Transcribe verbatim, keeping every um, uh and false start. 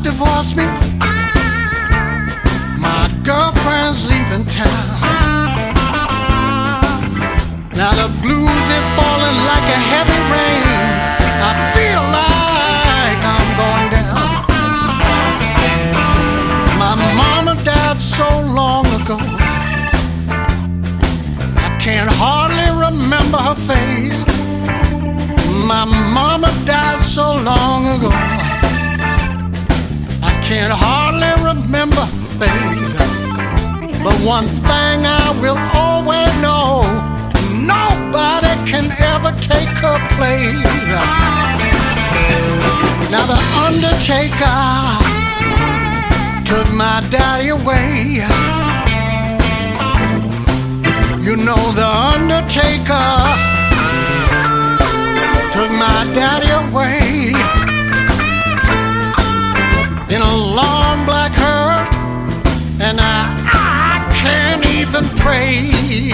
divorced me. My girlfriend's leaving town. Now the blues are falling like a heavy rain. I feel like I'm going down. My mama died so long ago, I can't hardly remember her face. My mama died so long ago, I can't hardly remember her face. But one thing I will always know, nobody can ever take her place. Now the undertaker took my daddy away. You know the undertaker took my daddy away in a long black hearse, and I, I can't even pray.